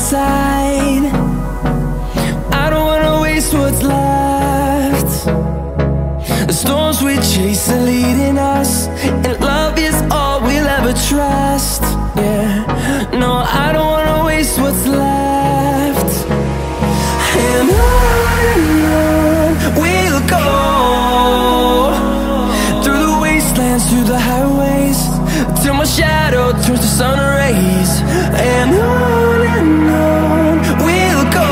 inside. I don't wanna waste what's left. The storms we chase are leading us, and love is all we'll ever trust. Yeah, no, I don't wanna waste what's left. And on we'll go, through the wastelands, through the highways, till my shadow turns to sun rays. And on we'll go,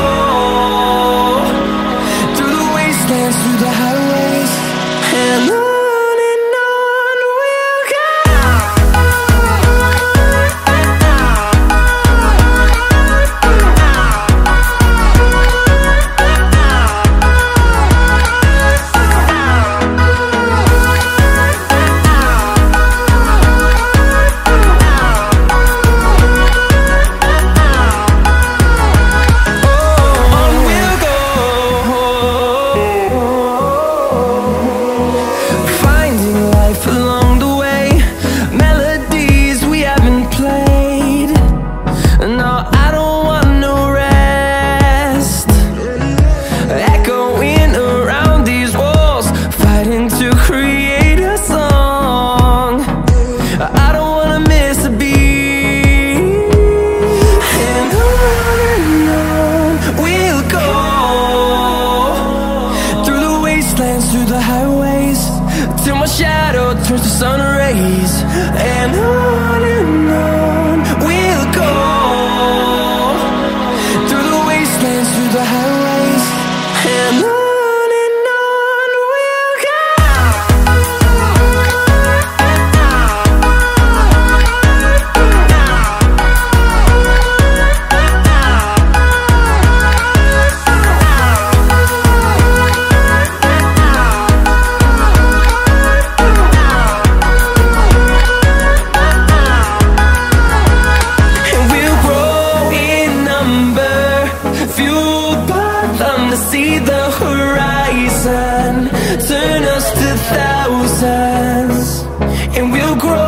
through the wastelands, through the highways, and on. Through the highways, till my shadow turns to sun rays. And on we'll go, through the wastelands, through the highways, and on. See the horizon turn us to thousands, and we'll grow